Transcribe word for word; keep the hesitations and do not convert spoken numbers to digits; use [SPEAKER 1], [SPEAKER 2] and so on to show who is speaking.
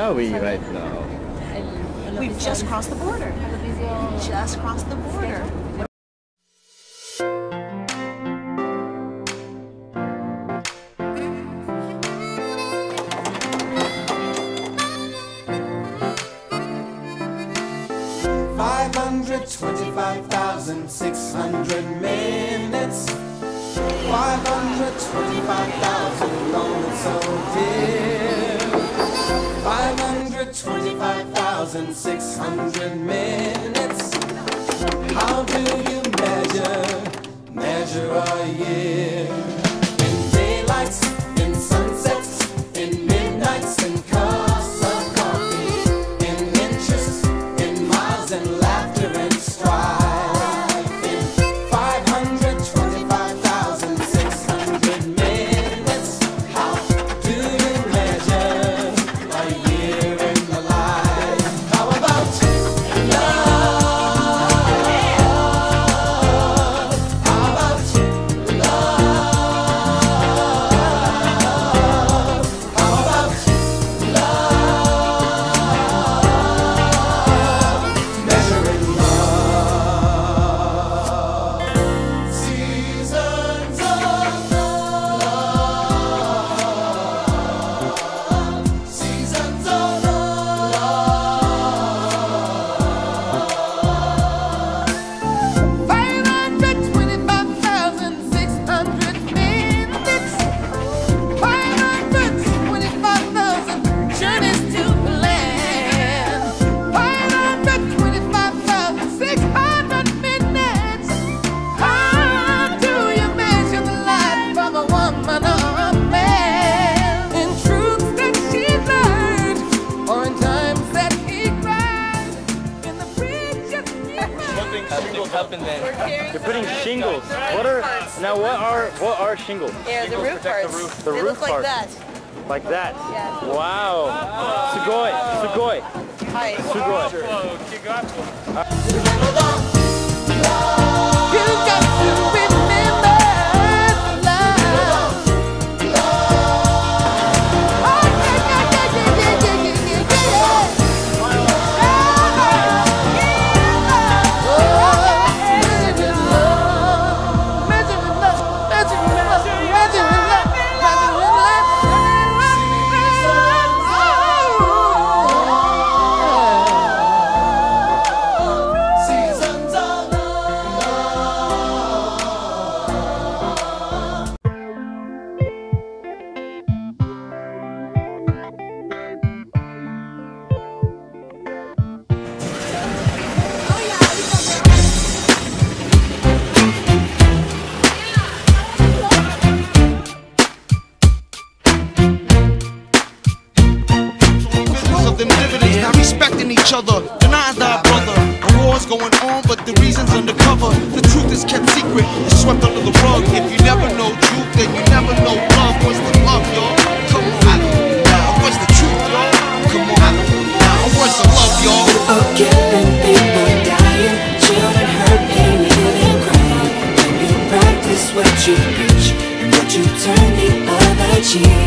[SPEAKER 1] are we right now?
[SPEAKER 2] We've just crossed the border. Just crossed the border.
[SPEAKER 3] Five hundred twenty-five thousand six hundred minutes. Five hundred twenty-five thousand lonely so dear. Five hundred twenty-five thousand six hundred minutes. How do you measure, measure a year? In daylights, in sunsets, in midnights, in cups of coffee, in inches, in miles, and laughter and strife. In five hundred twenty-five thousand six hundred minutes, how do you measure a year in the life? How about love? How about love? How about love? Measuring love. Seasons of love. Seasons of love.
[SPEAKER 4] Five hundred twenty-five thousand six hundred minutes. Five hundred twenty-five thousand journeys to land. Five hundred twenty-five thousand six hundred minutes. How do you measure the life of a woman or a man? In truths that she learned, or in times that he cried, in the preacher's
[SPEAKER 1] Something happened then. You're putting shingles. What are now? What are what are shingles?
[SPEAKER 2] Yeah, the roof parts.
[SPEAKER 1] The
[SPEAKER 2] they
[SPEAKER 1] roof
[SPEAKER 2] look like
[SPEAKER 1] parts.
[SPEAKER 2] that.
[SPEAKER 1] Like that.
[SPEAKER 2] Yeah.
[SPEAKER 1] Wow. Sugoi. Sugoi.
[SPEAKER 2] Hi.
[SPEAKER 1] Sugoi.
[SPEAKER 4] You got to remember love. Oh, yeah, yeah, yeah, yeah, yeah, yeah, yeah, yeah. Measuring love, measuring love, measuring love, measuring love, measuring love.
[SPEAKER 3] Seasons of
[SPEAKER 5] Business of them dividends, not respecting each other, denying thy brother. A war's going on, but the reason's undercover. The truth is kept secret, it's swept under the rug. If you never know truth, then you never know love. What's the love, y'all? Come on, now. What's the truth, y'all? Come on, now. What's the love, y'all?
[SPEAKER 6] People killing, people dying, children hurt, painted and crying. When you practice what you preach and what you turn the other cheek.